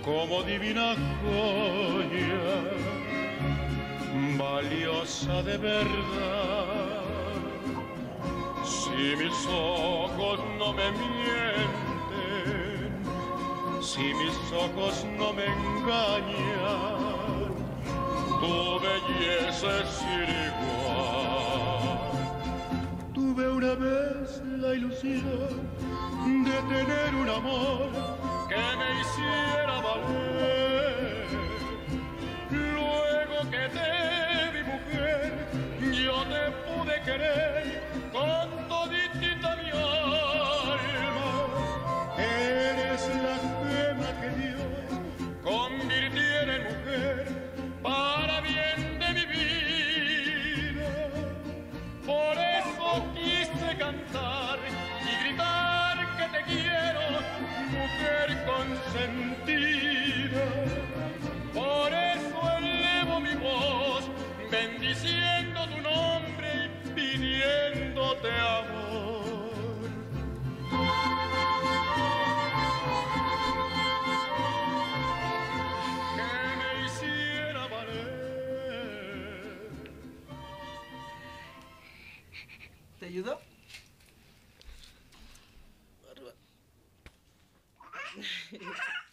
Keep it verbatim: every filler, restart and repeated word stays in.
como divina joya, valiosa de verdad. Si mis ojos no me mienten, si mis ojos no me engañan, tu belleza es sin igual. Tuve una vez la ilusión de tener un amor que me hiciera valer. Luego que te vi mujer, yo te pude querer con toditita mi alma. Eres la gema que Dios convirtiera en mujer para bien de mi vida. Por eso quise cantar y gritar que te quiero, mujer consentida. Por eso elevo mi voz, bendiciendo tu nombre y pidiéndote amor. Que me hiciera valer. ¿Te ayudó? Bárbaro.